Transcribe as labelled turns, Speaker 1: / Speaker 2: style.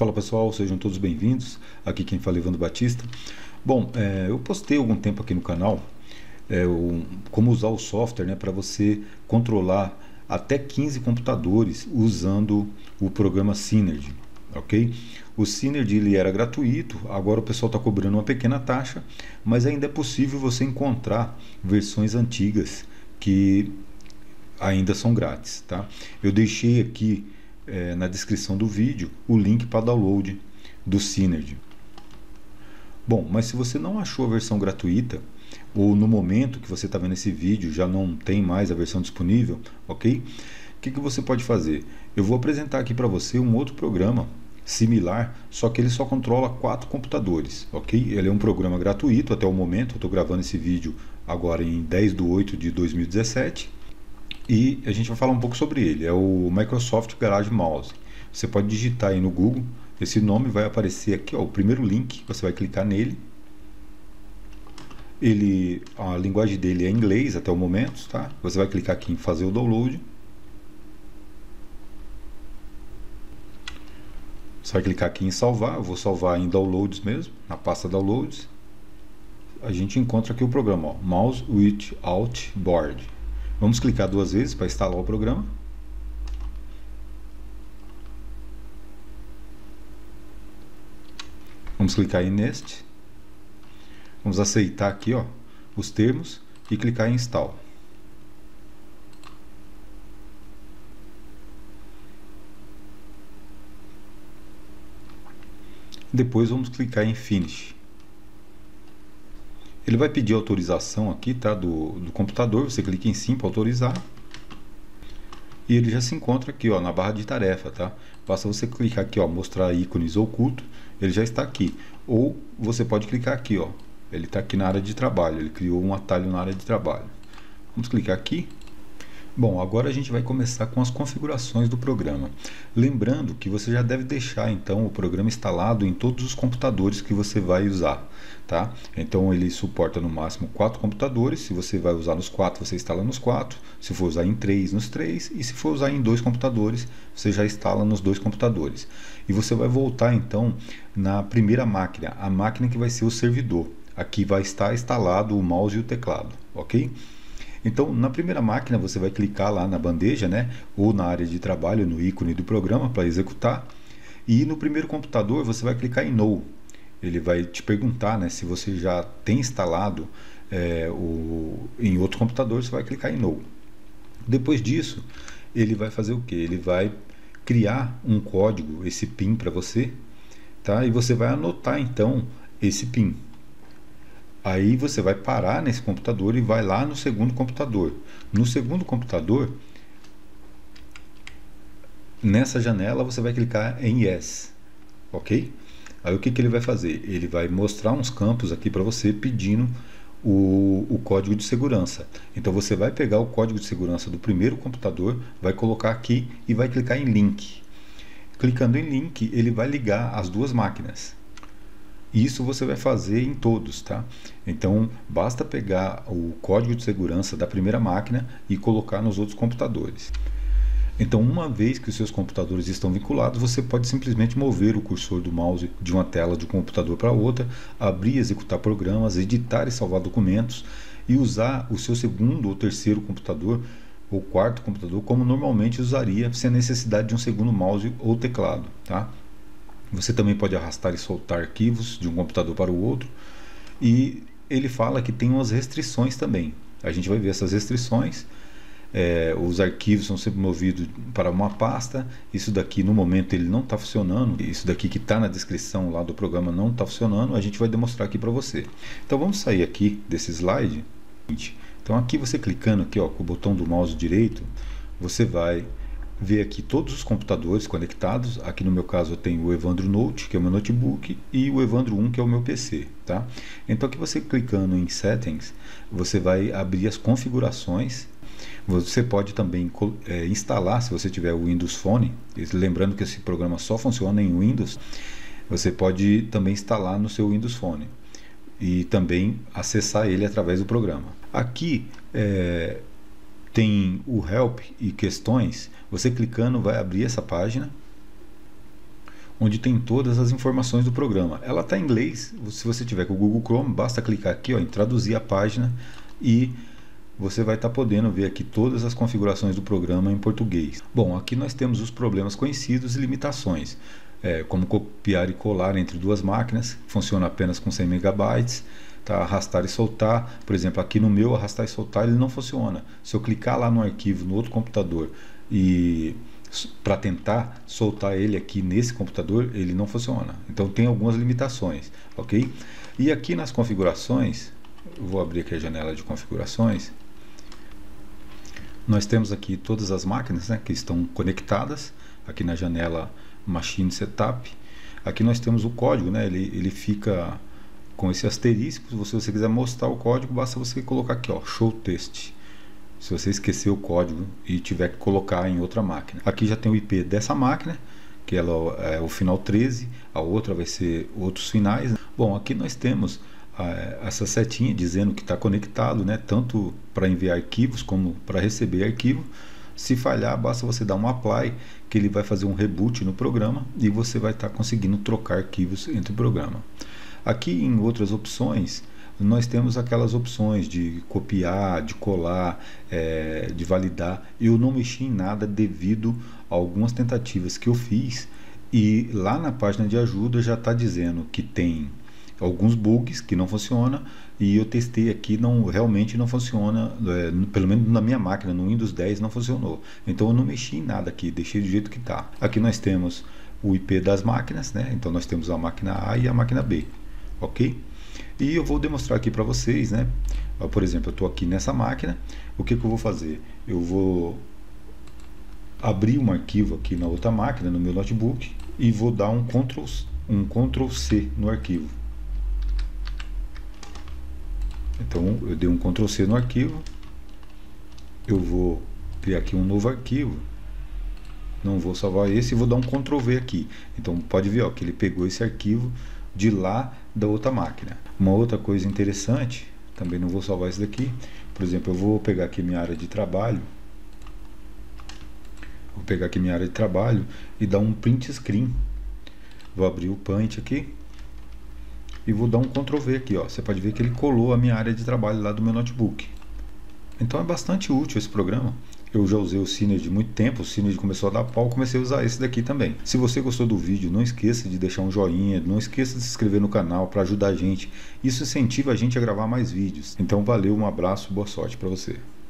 Speaker 1: Fala pessoal, sejam todos bem-vindos. Aqui quem fala é Evandro Batista. Bom, eu postei algum tempo aqui no canal como usar o software, né, para você controlar até 15 computadores usando o programa Synergy, ok? O Synergy ele era gratuito, agora o pessoal está cobrando uma pequena taxa, mas ainda é possível você encontrar versões antigas que ainda são grátis, tá? Eu deixei aqui na descrição do vídeo o link para download do Synergy. Bom, mas se você não achou a versão gratuita, ou no momento que você está vendo esse vídeo já não tem mais a versão disponível, ok? O que você pode fazer? Eu vou apresentar aqui para você um outro programa similar, só que ele só controla 4 computadores, ok? Ele é um programa gratuito até o momento, eu estou gravando esse vídeo agora em 10/8/2017 e a gente vai falar um pouco sobre ele. É o Microsoft Garage Mouse. Você pode digitar aí no Google, esse nome vai aparecer aqui, ó, o primeiro link, você vai clicar nele. A linguagem dele é inglês até o momento, tá? Você vai clicar aqui em fazer o download. Você vai clicar aqui em salvar, eu vou salvar em downloads mesmo, na pasta downloads. A gente encontra aqui o programa, ó, Mouse Without Board. Vamos clicar 2 vezes para instalar o programa. Vamos clicar em Next. Vamos aceitar aqui, ó, os termos e clicar em Install. Depois vamos clicar em Finish. Ele vai pedir autorização aqui, tá, do computador. Você clica em sim para autorizar. E ele já se encontra aqui, ó, na barra de tarefa, tá? Basta você clicar aqui, ó, mostrar ícones ocultos, ele já está aqui. Ou você pode clicar aqui, ó. Ele está aqui na área de trabalho, ele criou um atalho na área de trabalho. Vamos clicar aqui. Bom, agora a gente vai começar com as configurações do programa. Lembrando que você já deve deixar então o programa instalado em todos os computadores que você vai usar, tá? Então ele suporta no máximo 4 computadores. Se você vai usar nos 4, você instala nos 4. Se for usar em 3, nos 3. E se for usar em 2 computadores, você já instala nos 2 computadores. E você vai voltar então na primeira máquina, a máquina que vai ser o servidor. Aqui vai estar instalado o mouse e o teclado, ok? Então, na primeira máquina, você vai clicar lá na bandeja, né? Ou na área de trabalho, no ícone do programa para executar. E no primeiro computador, você vai clicar em No. Ele vai te perguntar, né, se você já tem instalado em outro computador, você vai clicar em No. Depois disso, ele vai fazer o quê? Ele vai criar um código, esse PIN para você, tá? E você vai anotar, então, esse PIN. Aí você vai parar nesse computador e vai lá no segundo computador. No segundo computador, nessa janela você vai clicar em Yes, ok? Aí o que ele vai fazer? Ele vai mostrar uns campos aqui para você pedindo o código de segurança. Então você vai pegar o código de segurança do primeiro computador, vai colocar aqui e vai clicar em Link. Clicando em Link, ele vai ligar as 2 máquinas. Isso você vai fazer em todos, tá? Então, basta pegar o código de segurança da primeira máquina e colocar nos outros computadores. Então, uma vez que os seus computadores estão vinculados, você pode simplesmente mover o cursor do mouse de uma tela de um computador para outra, abrir e executar programas, editar e salvar documentos e usar o seu segundo ou terceiro computador ou quarto computador como normalmente usaria sem a necessidade de um segundo mouse ou teclado, tá? Você também pode arrastar e soltar arquivos de um computador para o outro. E ele fala que tem umas restrições também. A gente vai ver essas restrições. Os arquivos são sempre movidos para uma pasta. Isso daqui no momento ele não está funcionando. Isso daqui que está na descrição lá do programa não está funcionando. A gente vai demonstrar aqui para você. Então vamos sair aqui desse slide. Então aqui você clicando aqui, ó, com o botão do mouse direito, você vai ver aqui todos os computadores conectados. Aqui no meu caso eu tenho o Evandro Note, que é o meu notebook, e o Evandro 1, que é o meu PC, tá? Então aqui você clicando em Settings, você vai abrir as configurações. Você pode também instalar, se você tiver o Windows Phone, lembrando que esse programa só funciona em Windows, você pode também instalar no seu Windows Phone e também acessar ele através do programa. Aqui tem o Help e questões. Você clicando vai abrir essa página. onde tem todas as informações do programa. Ela está em inglês, se você tiver com o Google Chrome, basta clicar aqui, ó, em traduzir a página e você vai estar podendo ver aqui todas as configurações do programa em português. Bom, aqui nós temos os problemas conhecidos e limitações, como copiar e colar entre duas máquinas, funciona apenas com 100 megabytes, tá? Arrastar e soltar, por exemplo, aqui no meu arrastar e soltar ele não funciona. Se eu clicar lá no arquivo no outro computador e para tentar soltar ele aqui nesse computador, ele não funciona. Então tem algumas limitações, ok? E aqui nas configurações, eu vou abrir aqui a janela de configurações. Nós temos aqui todas as máquinas, né, que estão conectadas, aqui na janela Machine Setup. Aqui nós temos o código, né, ele fica com esse asterisco. Se você quiser mostrar o código, basta você colocar aqui, ó, Show Test. Se você esquecer o código e tiver que colocar em outra máquina. Aqui já tem o IP dessa máquina, que ela é o final 13, a outra vai ser outros finais. Bom, aqui nós temos essa setinha dizendo que está conectado, né, tanto para enviar arquivos como para receber arquivo. Se falhar, basta você dar um apply, que ele vai fazer um reboot no programa e você vai estar conseguindo trocar arquivos entre o programa. Aqui em outras opções, nós temos aquelas opções de copiar, de colar, de validar. Eu não mexi em nada devido a algumas tentativas que eu fiz, e lá na página de ajuda já está dizendo que tem alguns bugs que não funcionam, e eu testei aqui, realmente não funciona, pelo menos na minha máquina, no Windows 10 não funcionou. Então eu não mexi em nada aqui, deixei do jeito que está. Aqui nós temos o IP das máquinas, né? Então nós temos a máquina A e a máquina B, ok? E eu vou demonstrar aqui para vocês, né? Por exemplo, eu estou aqui nessa máquina. O que eu vou fazer? Eu vou abrir um arquivo aqui na outra máquina, no meu notebook, e vou dar um Ctrl C no arquivo. Então eu dei um Ctrl C no arquivo. Eu vou criar aqui um novo arquivo. Não vou salvar esse e vou dar um Ctrl V aqui. Então pode ver, ó, que ele pegou esse arquivo de lá da outra máquina. Uma outra coisa interessante, também não vou salvar esse daqui. Por exemplo, eu vou pegar aqui minha área de trabalho. Vou pegar aqui minha área de trabalho e dar um print screen. Vou abrir o Paint aqui e vou dar um Ctrl V aqui, ó. Você pode ver que ele colou a minha área de trabalho lá do meu notebook. Então é bastante útil esse programa. Eu já usei o Synergy há muito tempo, o Synergy começou a dar pau, comecei a usar esse daqui também. Se você gostou do vídeo, não esqueça de deixar um joinha, não esqueça de se inscrever no canal para ajudar a gente. Isso incentiva a gente a gravar mais vídeos. Então valeu, um abraço, boa sorte para você.